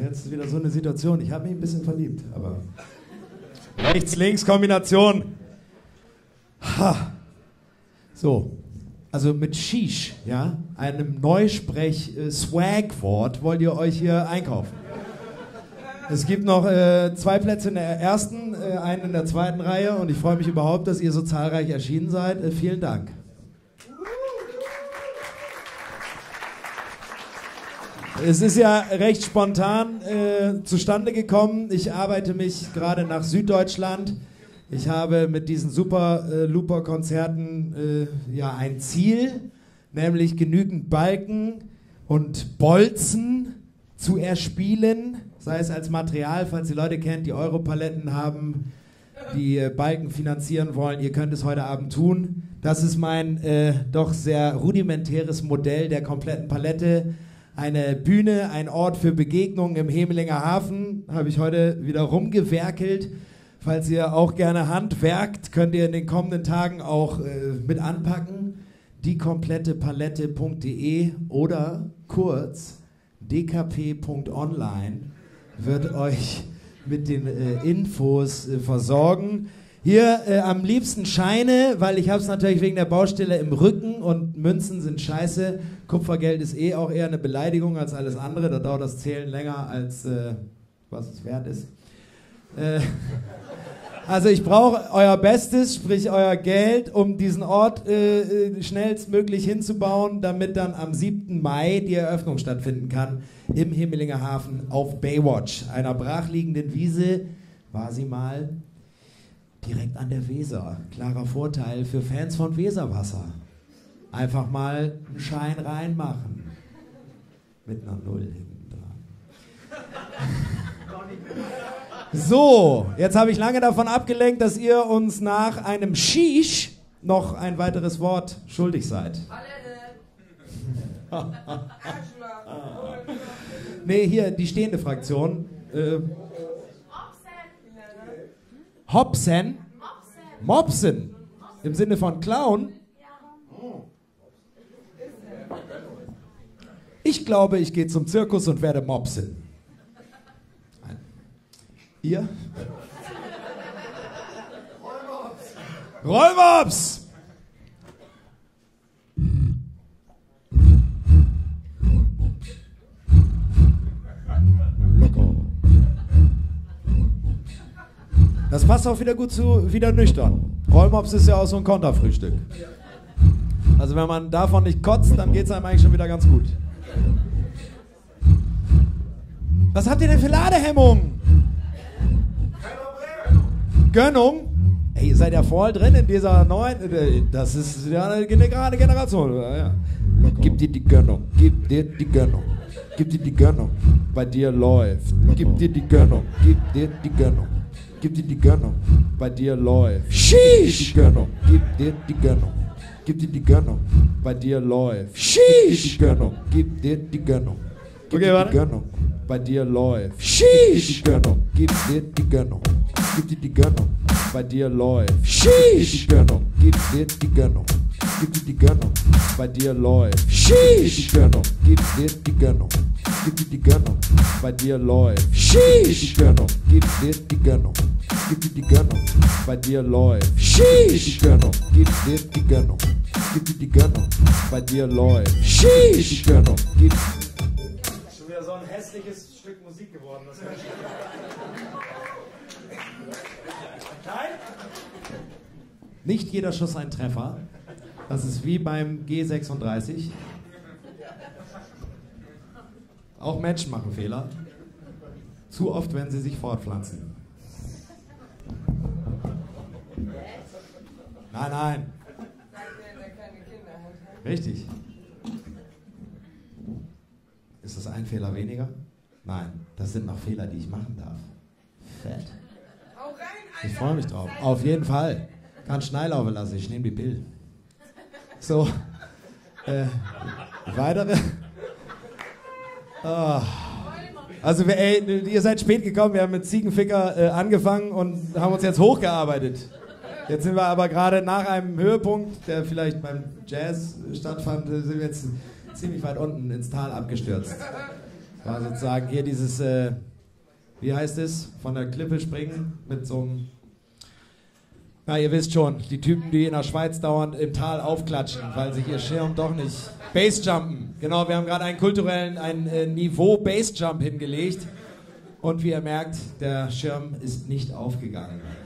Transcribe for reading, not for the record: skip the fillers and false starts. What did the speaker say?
jetzt wieder so eine Situation. Ich habe mich ein bisschen verliebt, aber Rechts-Links-Kombination. Ha. So, also mit Shish, ja, einem Neusprech-Swag-Wort, wollt ihr euch hier einkaufen. Es gibt noch 2 Plätze in der ersten, einen in der zweiten Reihe und ich freue mich überhaupt, dass ihr so zahlreich erschienen seid. Vielen Dank. Es ist ja recht spontan zustande gekommen. Ich arbeite mich gerade nach Süddeutschland. Ich habe mit diesen Super-Looper-Konzerten ja ein Ziel, nämlich genügend Balken und Bolzen zu erspielen, sei es als Material, falls die Leute kennt, die Europaletten haben, die Balken finanzieren wollen. Ihr könnt es heute Abend tun. Das ist mein doch sehr rudimentäres Modell der kompletten Palette. Eine Bühne, ein Ort für Begegnungen im Hemelinger Hafen, habe ich heute wieder rumgewerkelt. Falls ihr auch gerne handwerkt, könnt ihr in den kommenden Tagen auch mit anpacken. Diekomplettepalette.de oder kurz dkp.online wird euch mit den Infos versorgen. Hier am liebsten Scheine, weil ich habe es natürlich wegen der Baustelle im Rücken und Münzen sind scheiße. Kupfergeld ist auch eher eine Beleidigung als alles andere. Da dauert das Zählen länger als was es wert ist. Also ich brauche euer Bestes, sprich euer Geld, um diesen Ort schnellstmöglich hinzubauen, damit dann am 7. Mai die Eröffnung stattfinden kann im Hemelinger Hafen auf Baywatch, einer brachliegenden Wiese, war sie mal, direkt an der Weser. Klarer Vorteil für Fans von Weserwasser. Einfach mal einen Schein reinmachen. Mit einer Null hinten dran. So, jetzt habe ich lange davon abgelenkt, dass ihr uns nach einem Shish noch ein weiteres Wort schuldig seid. Nee, hier die stehende Fraktion. Hopsen? Mopsen. Im Sinne von Clown? Ich glaube, ich gehe zum Zirkus und werde Mopsen. Ihr? Rollmops! Das passt auch wieder gut zu wieder nüchtern. Rollmops ist ja auch so ein Konterfrühstück. Also wenn man davon nicht kotzt, dann geht es einem eigentlich schon wieder ganz gut. Was habt ihr denn für Ladehemmung? Gönnung? Ey, ihr seid ja voll drin in dieser neuen... Das ist ja eine gerade Generation. Ja. Gib dir die Gönnung, gib dir die Gönnung. Gib dir die Gönnung, bei dir läuft. Gib dir die Gönnung, gib dir die Gönnung. Gib dir die Gönnung, bei dir läuft. Sheesh! Gib dir die Gönnung, gib dir die Gönnung, bei dir läuft. Sheesh! Gib dir die Gönnung, gib dir die Gönnung, bei dir läuft. Sheesh! Gib dir die Gönnung, gib dir die Gönnung, bei dir läuft. Sheesh! Gib dir die Gönnung, gib dir die Gönnung, bei dir läuft. Sheesh! Gib dir die Gönnung, gib dir die Gönnung, bei dir läuft. Sheesh! Gib dir die Gönnung, gib dir die Gönnung, bei dir läuft. Sheesh! Gib dir die Gönnung, gib dir die Gönnung, bei dir läuft. Sheesh! Schon wieder so ein hässliches Stück Musik geworden. Das kann ich Nein? Nicht jeder Schuss ein Treffer. Das ist wie beim G36. Auch Menschen machen Fehler. Zu oft, wenn sie sich fortpflanzen. Nein, nein. Richtig. Ist das ein Fehler weniger? Nein, das sind noch Fehler, die ich machen darf. Fett. Ich freue mich drauf. Auf jeden Fall. Kann Schnellaufe lassen, ich nehme die Pill. So. Weitere. Oh. Also, ihr seid spät gekommen, wir haben mit Ziegenficker angefangen und haben uns jetzt hochgearbeitet. Jetzt sind wir aber gerade nach einem Höhepunkt, der vielleicht beim Jazz stattfand, sind wir jetzt ziemlich weit unten ins Tal abgestürzt. War sozusagen hier dieses, wie heißt es, von der Klippe springen mit so einem, na ihr wisst schon, die Typen, die in der Schweiz dauernd im Tal aufklatschen, weil sich ihr Schirm doch nicht, Bassjumpen, genau, wir haben gerade einen kulturellen, ein Niveau Bassjump hingelegt und wie ihr merkt, der Schirm ist nicht aufgegangen.